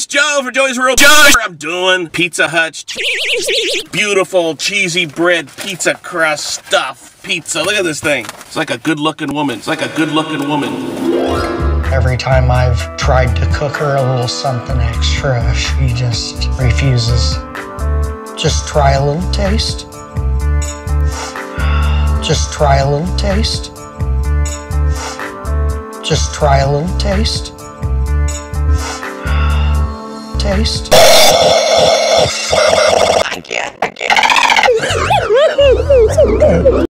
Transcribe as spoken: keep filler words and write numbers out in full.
Joe for Joey's World. Joe, I'm doing Pizza Hut's beautiful cheesy bread pizza crust stuff pizza. Look at this thing. It's like a good-looking woman. It's like a good-looking woman. Every time I've tried to cook her a little something extra, she just refuses. Just try a little taste. Just try a little taste. Just try a little taste. Taste. I can't, I can't.